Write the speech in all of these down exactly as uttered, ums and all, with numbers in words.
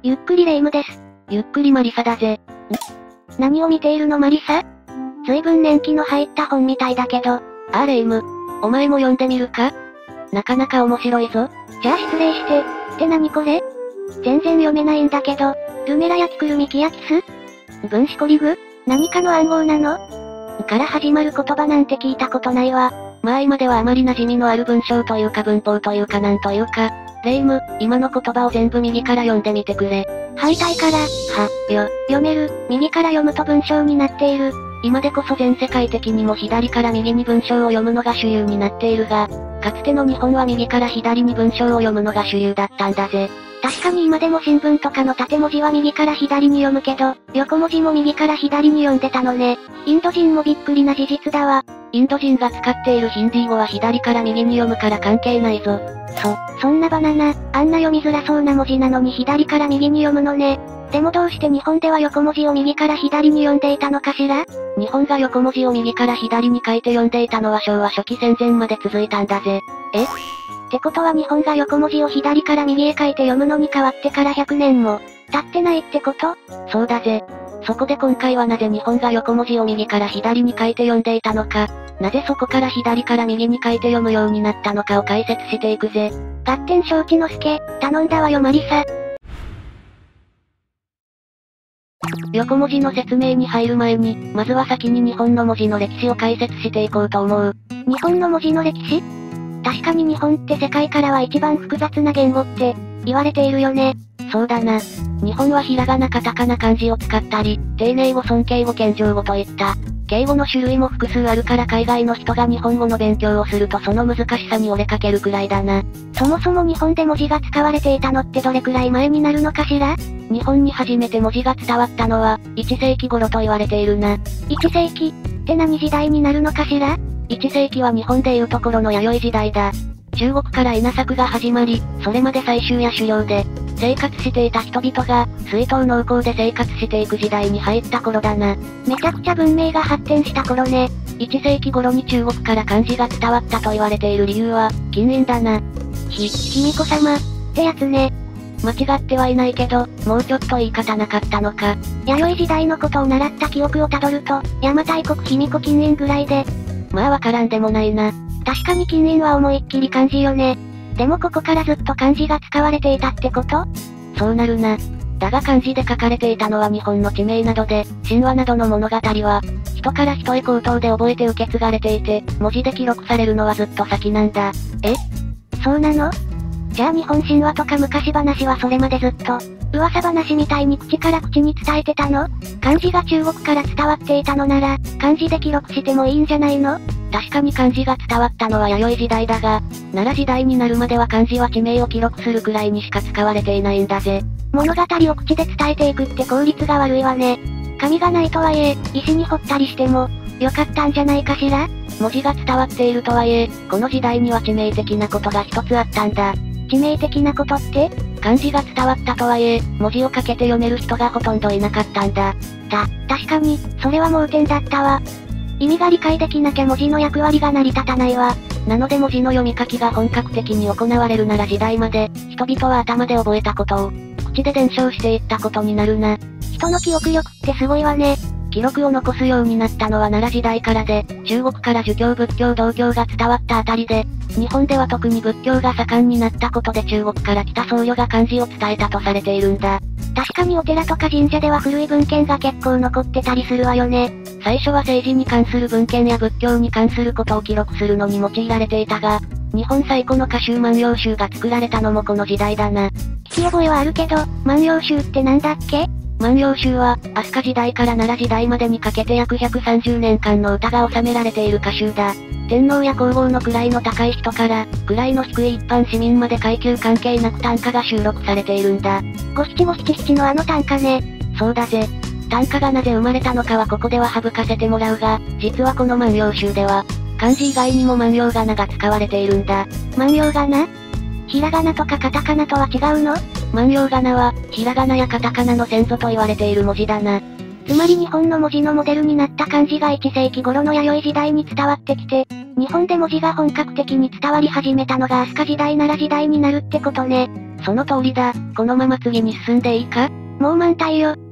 ゆっくりレ夢ムです。 ゆっくりマリサだぜ。ん？ 何を見ているのマリサ？随分年季の入った本みたいだけど。 ああレ夢ム。お前も読んでみるか？なかなか面白いぞ。 じゃあ失礼して、って何これ？全然読めないんだけど、ルメラ焼きくるみキヤキス？分子コリグ？何かの暗号なの？から始まる言葉なんて聞いたことないわ。 まあ今ではあまり馴染みのある文章というか文法というかなんというか、レ夢ム、今の言葉を全部右から読んでみてくれ。 反対から、は、よ、読める、右から読むと文章になっている。 今でこそ全世界的にも左から右に文章を読むのが主流になっているが、かつての日本は右から左に文章を読むのが主流だったんだぜ。 確かに今でも新聞とかの縦文字は右から左に読むけど、横文字も右から左に読んでたのね。インド人もびっくりな事実だわ。 インド人が使っているヒンディー語は左から右に読むから関係ないぞ。 そ、そんなバナナ、あんな読みづらそうな文字なのに左から右に読むのね。でもどうして日本では横文字を右から左に読んでいたのかしら？ 日本が横文字を右から左に書いて読んでいたのは昭和初期戦前まで続いたんだぜ。 え？ってことは日本が横文字を左から右へ書いて読むのに変わってからひゃくねんも経ってないってこと？ そうだぜ。そこで今回はなぜ日本が横文字を右から左に書いて読んでいたのか、なぜそこから左から右に書いて読むようになったのかを解説していくぜ。 合点承知の助、頼んだわよマリサ。 横文字の説明に入る前に、まずは先に日本の文字の歴史を解説していこうと思う。 日本の文字の歴史？確かに日本って世界からは一番複雑な言語って、言われているよね。 そうだな。日本はひらがなカタカナ漢字を使ったり、丁寧語尊敬語謙譲語といった、敬語の種類も複数あるから海外の人が日本語の勉強をするとその難しさに折れかけるくらいだな。 そもそも日本で文字が使われていたのってどれくらい前になるのかしら？ 日本に初めて文字が伝わったのは、いちせいき頃と言われているな。 いちせいきって何時代になるのかしら？ いちせいきは日本でいうところの弥生時代だ。中国から稲作が始まり、それまで採集や狩猟で、生活していた人々が、水筒農耕で生活していく時代に入った頃だな。 めちゃくちゃ文明が発展した頃ね。 いちせいき頃に中国から漢字が伝わったと言われている理由は、金印だな。 ひ、卑弥呼様、ってやつね。 間違ってはいないけど、もうちょっと言い方なかったのか。 弥生時代のことを習った記憶をたどると、邪馬台国卑弥呼金印ぐらいで。 まあわからんでもないな。 確かに金印は思いっきり漢字よね。でもここからずっと漢字が使われていたってこと？ そうなるな。だが漢字で書かれていたのは日本の地名などで、神話などの物語は、人から人へ口頭で覚えて受け継がれていて、文字で記録されるのはずっと先なんだ。 え？そうなの？じゃあ日本神話とか昔話はそれまでずっと、噂話みたいに口から口に伝えてたの？漢字が中国から伝わっていたのなら、漢字で記録してもいいんじゃないの？ 確かに漢字が伝わったのは弥生時代だが、奈良時代になるまでは漢字は地名を記録するくらいにしか使われていないんだぜ。 物語を口で伝えていくって効率が悪いわね。紙がないとはいえ、石に彫ったりしても、よかったんじゃないかしら？ 文字が伝わっているとはいえ、この時代には致命的なことが一つあったんだ。 致命的なことって？ 漢字が伝わったとはいえ、文字を書けて読める人がほとんどいなかったんだ。 た、確かに、それは盲点だったわ。意味が理解できなきゃ文字の役割が成り立たないわ。 なので文字の読み書きが本格的に行われるなら時代まで、人々は頭で覚えたことを、口で伝承していったことになるな。 人の記憶力ってすごいわね。 記録を残すようになったのは奈良時代からで、中国から儒教仏教道教が伝わったあたりで、日本では特に仏教が盛んになったことで中国から来た僧侶が漢字を伝えたとされているんだ。 確かにお寺とか神社では古い文献が結構残ってたりするわよね。 最初は政治に関する文献や仏教に関することを記録するのに用いられていたが、日本最古の歌集万葉集が作られたのもこの時代だな。 聞き覚えはあるけど、万葉集ってなんだっけ？ 万葉集は、飛鳥時代から奈良時代までにかけて約ひゃくさんじゅうねんかんの歌が収められている歌集だ。天皇や皇后の位の高い人から、位の低い一般市民まで階級関係なく短歌が収録されているんだ。 ご七五七七のあの短歌ね。 そうだぜ。短歌がなぜ生まれたのかはここでは省かせてもらうが、実はこの万葉集では、漢字以外にも万葉仮名が使われているんだ。 万葉仮名？ひらがなとかカタカナとは違うの？ 万葉仮名は、ひらがなやカタカナの先祖と言われている文字だな。 つまり日本の文字のモデルになった漢字がいちせいき頃の弥生時代に伝わってきて、 日本で文字が本格的に伝わり始めたのが飛鳥時代奈良時代になるってことね。 その通りだ。このまま次に進んでいいか？ もう満タイよ。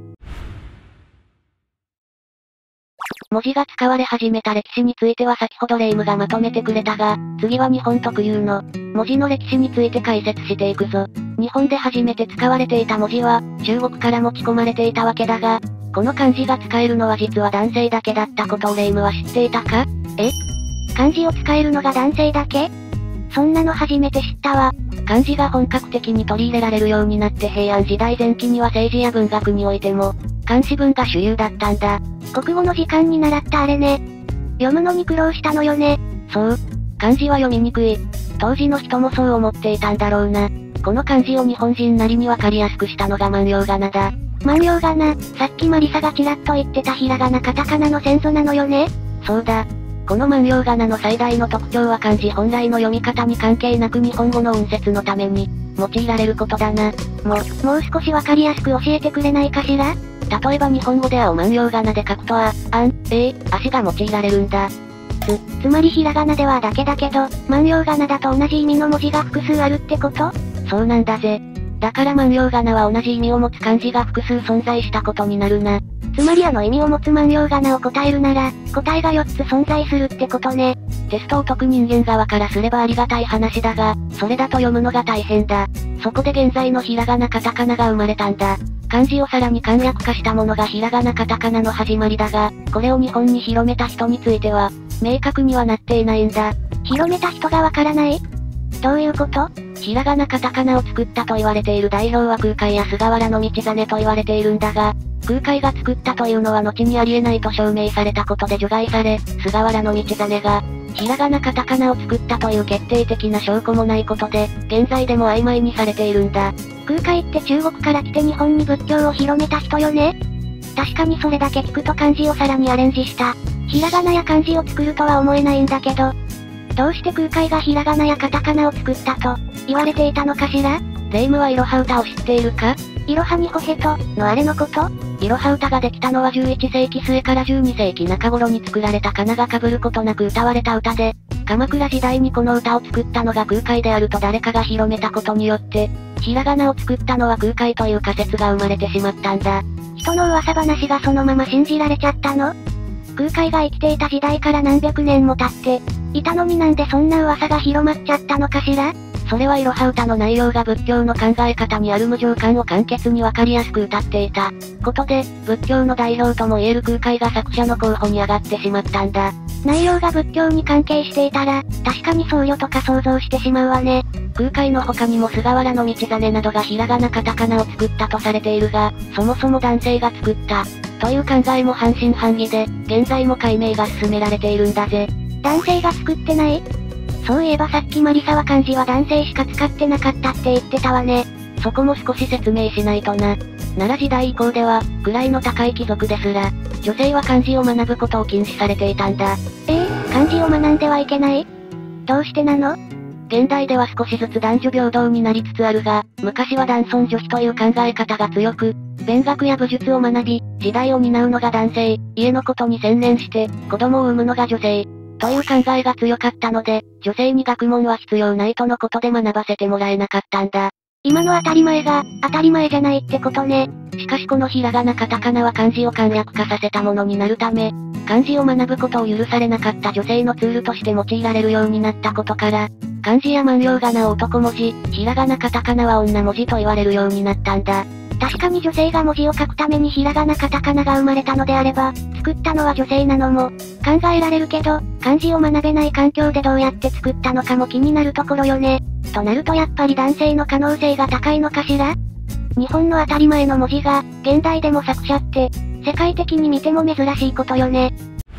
文字が使われ始めた歴史については先ほどレイムがまとめてくれたが、次は日本特有の文字の歴史について解説していくぞ。日本で初めて使われていた文字は、中国から持ち込まれていたわけだが、この漢字が使えるのは実は男性だけだったことをレイムは知っていたか？ え？漢字を使えるのが男性だけ？そんなの初めて知ったわ。 漢字が本格的に取り入れられるようになって平安時代前期には政治や文学においても、漢詩文が主流だったんだ。 国語の時間に習ったあれね。読むのに苦労したのよね。 そう。漢字は読みにくい。当時の人もそう思っていたんだろうな。この漢字を日本人なりにわかりやすくしたのが万葉仮名だ。 万葉仮名、さっきマリサがちらっと言ってたひらがなカタカナの先祖なのよね。 そうだ。この万葉仮名の最大の特徴は漢字本来の読み方に関係なく日本語の音節のために用いられることだな。 も、もう少しわかりやすく教えてくれないかしら？ 例えば日本語であを万葉仮名で書くとあ、あん、え、足が用いられるんだ。 つ、つまりひらがなではだけだけど、万葉仮名だと同じ意味の文字が複数あるってこと？ そうなんだぜ。だから万葉仮名は同じ意味を持つ漢字が複数存在したことになるな。 つまりあの意味を持つ万葉仮名を答えるなら、答えがよっつ存在するってことね。 テストを解く人間側からすればありがたい話だが、それだと読むのが大変だ。そこで現在のひらがなカタカナが生まれたんだ。漢字をさらに簡略化したものがひらがなカタカナの始まりだが、これを日本に広めた人については、明確にはなっていないんだ。 広めた人がわからない？どういうこと？ ひらがなカタカナを作ったと言われている代表は空海や菅原道真と言われているんだが、空海が作ったというのは後にありえないと証明されたことで除外され、菅原道真が、ひらがなカタカナを作ったという決定的な証拠もないことで、現在でも曖昧にされているんだ。 空海って中国から来て日本に仏教を広めた人よね？確かにそれだけ聞くと漢字をさらにアレンジした。ひらがなや漢字を作るとは思えないんだけど、どうして空海がひらがなやカタカナを作ったと言われていたのかしら？ レイムはいろは歌を知っているか？ いろはにほへとのあれのこと？ いろは歌ができたのはじゅういっせいき末からじゅうにせいき中頃に作られた仮名が被ることなく歌われた歌で、鎌倉時代にこの歌を作ったのが空海であると誰かが広めたことによって、ひらがなを作ったのは空海という仮説が生まれてしまったんだ。 人の噂話がそのまま信じられちゃったの？空海が生きていた時代から何百年も経って、いたのになんでそんな噂が広まっちゃったのかしら？ それはいろは歌の内容が仏教の考え方にある無常観を簡潔にわかりやすく歌っていたことで、仏教の代表とも言える空海が作者の候補に上がってしまったんだ。 内容が仏教に関係していたら、確かに僧侶とか想像してしまうわね。 空海の他にも菅原道真などがひらがなカタカナを作ったとされているが、そもそも男性が作った、という考えも半信半疑で、現在も解明が進められているんだぜ。 男性が作ってない？そういえばさっきマリサは漢字は男性しか使ってなかったって言ってたわね。 そこも少し説明しないとな。奈良時代以降では、位の高い貴族ですら、女性は漢字を学ぶことを禁止されていたんだ。 えー、漢字を学んではいけない？どうしてなの？ 現代では少しずつ男女平等になりつつあるが、昔は男尊女卑という考え方が強く、勉学や武術を学び、時代を担うのが男性、家のことに専念して、子供を産むのが女性。という考えが強かったので、女性に学問は必要ないとのことで学ばせてもらえなかったんだ。 今の当たり前が、当たり前じゃないってことね。 しかしこのひらがなカタカナは漢字を簡略化させたものになるため、漢字を学ぶことを許されなかった女性のツールとして用いられるようになったことから、漢字や万葉仮名を男文字、ひらがなカタカナは女文字と言われるようになったんだ。 確かに女性が文字を書くためにひらがなカタカナが生まれたのであれば、作ったのは女性なのも考えられるけど、漢字を学べない環境でどうやって作ったのかも気になるところよね。となるとやっぱり男性の可能性が高いのかしら？日本の当たり前の文字が、現代でも作者って、世界的に見ても珍しいことよね。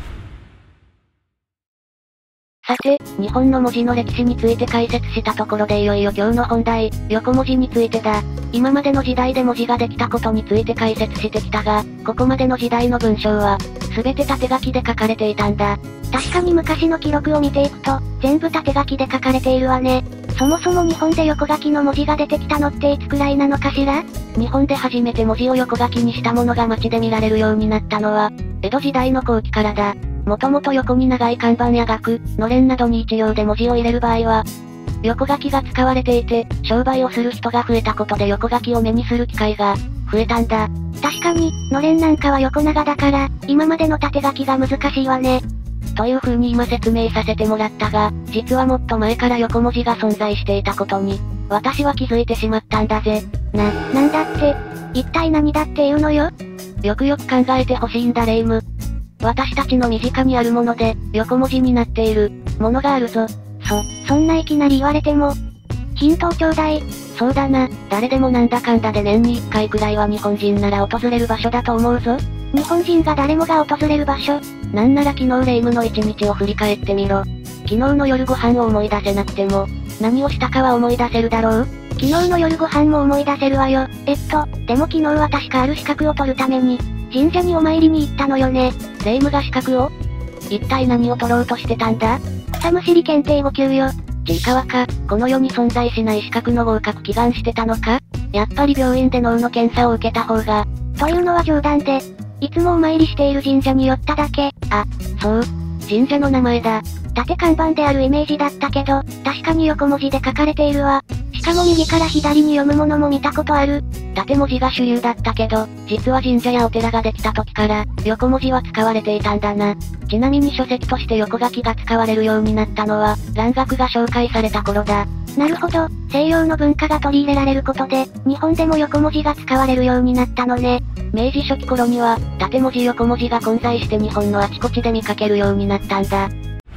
さて、日本の文字の歴史について解説したところでいよいよ今日の本題、横文字についてだ。今までの時代で文字ができたことについて解説してきたが、ここまでの時代の文章は、すべて縦書きで書かれていたんだ。 確かに昔の記録を見ていくと、全部縦書きで書かれているわね。そもそも日本で横書きの文字が出てきたのっていつくらいなのかしら？ 日本で初めて文字を横書きにしたものが街で見られるようになったのは、江戸時代の後期からだ。 もともと横に長い看板や額、のれんなどに一行で文字を入れる場合は、横書きが使われていて、商売をする人が増えたことで横書きを目にする機会が増えたんだ。 確かに、のれんなんかは横長だから、今までの縦書きが難しいわね。 という風に今説明させてもらったが、実はもっと前から横文字が存在していたことに、私は気づいてしまったんだぜ。 な、なんだって、一体何だっていうのよ？ よくよく考えてほしいんだレイム。私たちの身近にあるもので、横文字になっている、ものがあるぞ。 そ、そんないきなり言われても、ヒントをちょうだい。 そうだな、誰でもなんだかんだで年にいっかいくらいは日本人なら訪れる場所だと思うぞ。 日本人が誰もが訪れる場所。 なんなら昨日レイムの一日を振り返ってみろ。昨日の夜ご飯を思い出せなくても、何をしたかは思い出せるだろう？ 昨日の夜ご飯も思い出せるわよ。えっと、でも昨日は確かある資格を取るために、神社にお参りに行ったのよね。 レイムが資格を？一体何を取ろうとしてたんだ？ 草むしり検定ご級よ。 ちいかわか、この世に存在しない資格の合格祈願してたのか？やっぱり病院で脳の検査を受けた方が。 というのは冗談で、いつもお参りしている神社に寄っただけ。 あ、そう。神社の名前だ。 縦看板であるイメージだったけど、確かに横文字で書かれているわ。しかも右から左に読むものも見たことある。 縦文字が主流だったけど、実は神社やお寺ができた時から、横文字は使われていたんだな。ちなみに書籍として横書きが使われるようになったのは、蘭学が紹介された頃だ。 なるほど、西洋の文化が取り入れられることで、日本でも横文字が使われるようになったのね。 明治初期頃には、縦文字横文字が混在して日本のあちこちで見かけるようになったんだ。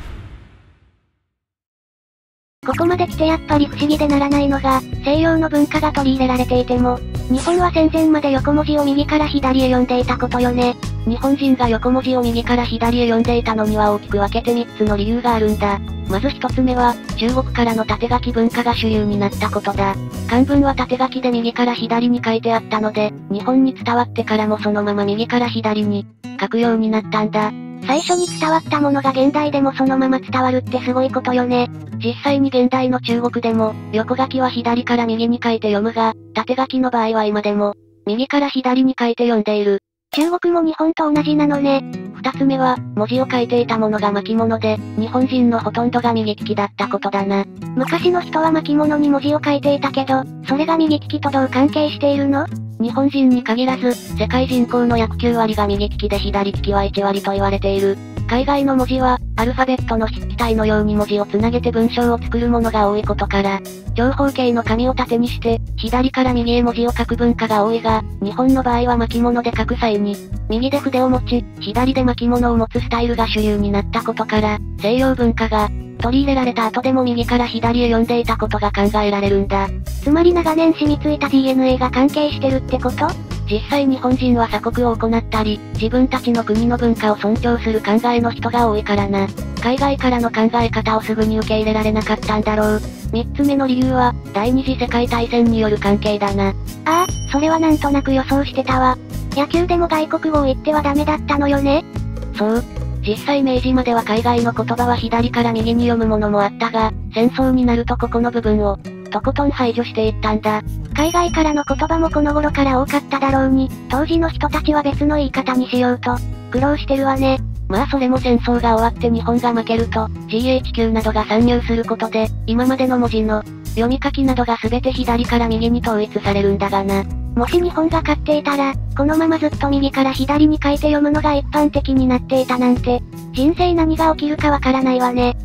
ここまで来てやっぱり不思議でならないのが、西洋の文化が取り入れられていても、日本は戦前まで横文字を右から左へ読んでいたことよね。 日本人が横文字を右から左へ読んでいたのには大きく分けてみっつの理由があるんだ。まず一つ目は、中国からの縦書き文化が主流になったことだ。漢文は縦書きで右から左に書いてあったので、日本に伝わってからもそのまま右から左に書くようになったんだ。 最初に伝わったものが現代でもそのまま伝わるってすごいことよね。 実際に現代の中国でも、横書きは左から右に書いて読むが、縦書きの場合は今でも、右から左に書いて読んでいる。 中国も日本と同じなのね。 二つ目は、文字を書いていたものが巻物で、日本人のほとんどが右利きだったことだな。 昔の人は巻物に文字を書いていたけど、それが右利きとどう関係しているの？ 日本人に限らず、世界人口の約きゅうわりが右利きで左利きはいちわりと言われている。海外の文字は、アルファベットの筆記体のように文字をつなげて文章を作るものが多いことから、長方形の紙を縦にして、左から右へ文字を書く文化が多いが、日本の場合は巻物で書く際に、右で筆を持ち、左で巻物を持つスタイルが主流になったことから、西洋文化が、取り入れられた後でも右から左へ読んでいたことが考えられるんだ。 つまり長年染みついた ディーエヌエー が関係してるってこと？ 実際日本人は鎖国を行ったり、自分たちの国の文化を尊重する考えの人が多いからな。海外からの考え方をすぐに受け入れられなかったんだろう。三つ目の理由は、第二次世界大戦による関係だな。 ああ、それはなんとなく予想してたわ。野球でも外国語を言ってはダメだったのよね。 そう。実際明治までは海外の言葉は左から右に読むものもあったが、戦争になるとここの部分を、とことん排除していったんだ。 海外からの言葉もこの頃から多かっただろうに、当時の人たちは別の言い方にしようと、苦労してるわね。 まあそれも戦争が終わって日本が負けると、ジーエイチキュー などが参入することで、今までの文字の、読み書きなどが全て左から右に統一されるんだがな。 もし日本が勝っていたら、このままずっと右から左に書いて読むのが一般的になっていたなんて、人生何が起きるかわからないわね。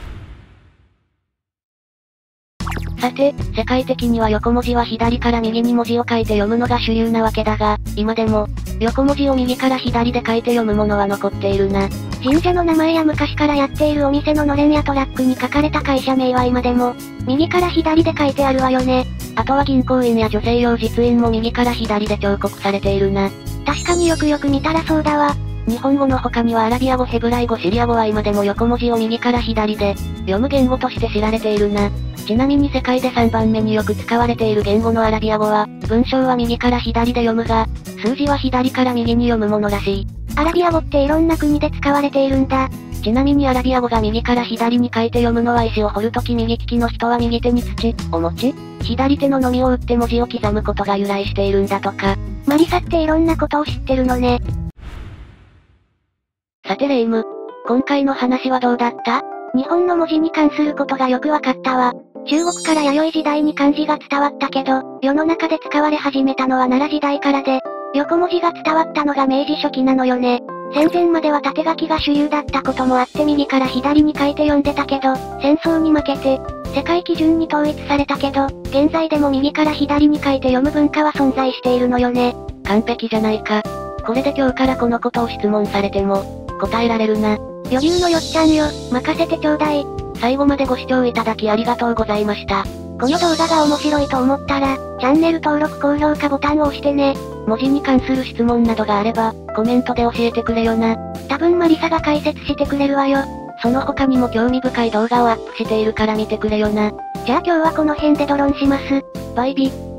さて、世界的には横文字は左から右に文字を書いて読むのが主流なわけだが、今でも、横文字を右から左で書いて読むものは残っているな。 神社の名前や昔からやっているお店ののれんやトラックに書かれた会社名は今でも、右から左で書いてあるわよね。 あとは銀行員や女性用実印も右から左で彫刻されているな。 確かによくよく見たらそうだわ。 日本語の他にはアラビア語、ヘブライ語、シリア語は今でも横文字を右から左で読む言語として知られているな。ちなみに世界でさんばんめによく使われている言語のアラビア語は、文章は右から左で読むが、数字は左から右に読むものらしい。 アラビア語っていろんな国で使われているんだ。 ちなみにアラビア語が右から左に書いて読むのは石を掘るとき右利きの人は右手に土を持ち、左手ののみを打って文字を刻むことが由来しているんだとか。 マリサっていろんなことを知ってるのね。 さてレイム、 今回の話はどうだった？ 日本の文字に関することがよくわかったわ。中国から弥生時代に漢字が伝わったけど、世の中で使われ始めたのは奈良時代からで、横文字が伝わったのが明治初期なのよね。戦前までは縦書きが主流だったこともあって右から左に書いて読んでたけど、戦争に負けて、世界基準に統一されたけど、現在でも右から左に書いて読む文化は存在しているのよね。 完璧じゃないか。これで今日からこのことを質問されても、答えられるな。 余裕のよっちゃんよ、任せてちょうだい。 最後までご視聴いただきありがとうございました。 この動画が面白いと思ったら、チャンネル登録高評価ボタンを押してね。 文字に関する質問などがあれば、コメントで教えてくれよな。 多分マリサが解説してくれるわよ。 その他にも興味深い動画をアップしているから見てくれよな。 じゃあ今日はこの辺でドロンします。 バイビ。